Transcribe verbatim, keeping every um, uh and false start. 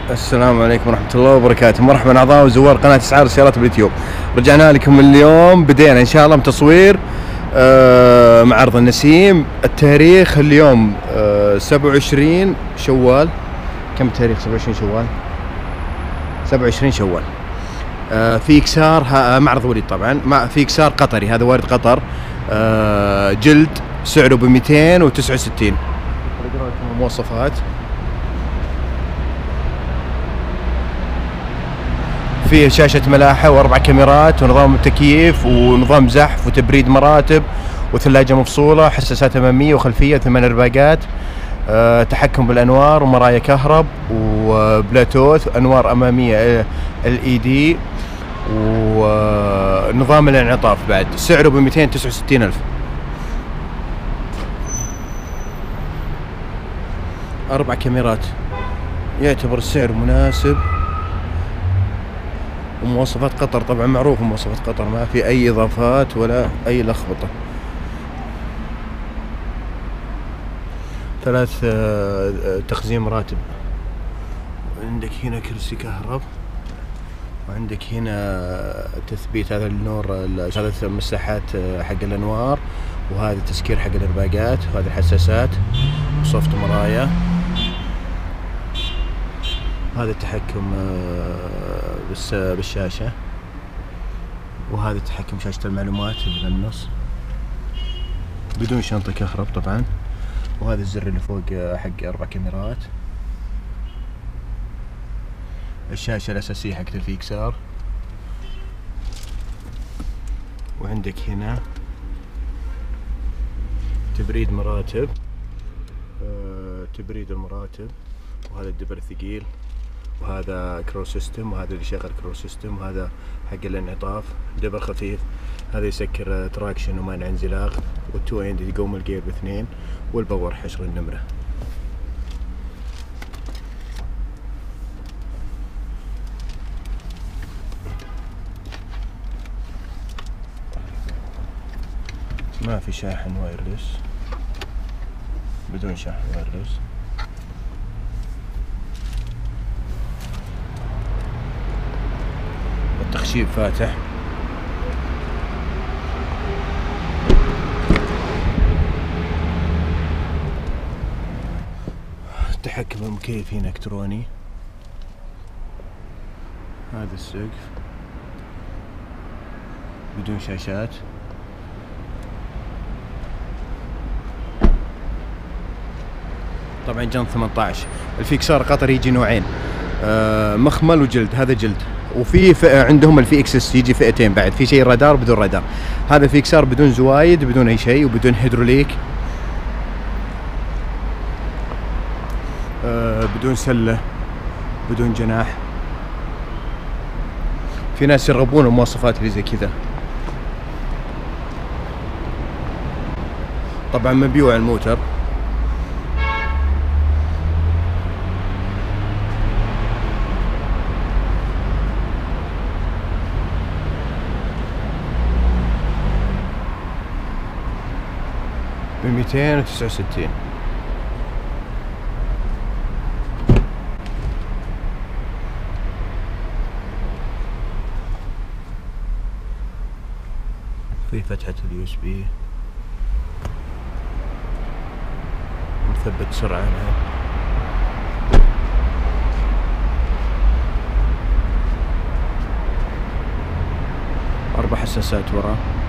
السلام عليكم ورحمة الله وبركاته. مرحبا أعضاء وزوار قناة أسعار السيارات باليوتيوب. رجعنا لكم اليوم، بدينا إن شاء الله بتصوير آه معرض النسيم. التاريخ اليوم آه سبعة وعشرين شوال. كم التاريخ؟ سبعة وعشرين شوال سبعة وعشرين شوال. آه في إكسار معرض وليد طبعا، مع في إكسار قطري، هذا وارد قطر. آه جلد سعره ب مئتين وتسعة وستين. مواصفات فيه شاشة ملاحة وأربع كاميرات ونظام تكييف ونظام زحف وتبريد مراتب وثلاجة مفصولة، حساسات أمامية وخلفية، ثمان رباقات، أه تحكم بالأنوار ومرايا كهرب وبلوتوث، أنوار أمامية ال إي دي ونظام الانعطاف بعد. سعره ب مئتين وتسعة وستين ألف. أربع كاميرات، يعتبر السعر مناسب. ومواصفات قطر طبعا معروف، مواصفات قطر ما في اي اضافات ولا اي لخبطه. ثلاث تخزين مراتب، عندك هنا كرسي كهرب، وعندك هنا تثبيت هذا النور، هذا المساحات حق الانوار، وهذا تسكير حق الرباقات، وهذه الحساسات وصفط مرايا. هذا التحكم بالشاشة، وهذا التحكم شاشة المعلومات اللي بالنص بدون شنطة كهرب طبعا. وهذا الزر اللي فوق حق أربع كاميرات. الشاشة الأساسية حق الفيكسار. وعندك هنا تبريد مراتب، آه، تبريد المراتب، وهذا الدبر الثقيل، وهذا كرو سيستم، وهذا اللي يشغل كرو سيستم، وهذا حق الانعطاف دبر خفيف، هذا يسكر تراكشن ومانع انزلاق، والتو اند يقوم الجير باثنين، والباور حشر النمرة. ما في شاحن وايرلس، بدون شاحن وايرلس. التخشيب فاتح. التحكم المكيف هنا الكتروني. هذا السقف بدون شاشات. طبعا جن ثمانية عشر. الفيكسار قطر يجي نوعين، آه مخمل وجلد. هذا جلد، وفي عندهم الفي اكس اس يجي فئتين بعد، في شيء رادار بدون رادار. هذا فيكسار بدون زوايد، بدون اي شيء، وبدون هيدروليك، آه بدون سله، بدون جناح. في ناس يرغبون المواصفات اللي زي كذا. طبعا مبيوع الموتر. بمئتين وتسعة وستين. في فتحة اليو اس بي، مثبت سرعة هنا. أربع حساسات ورا.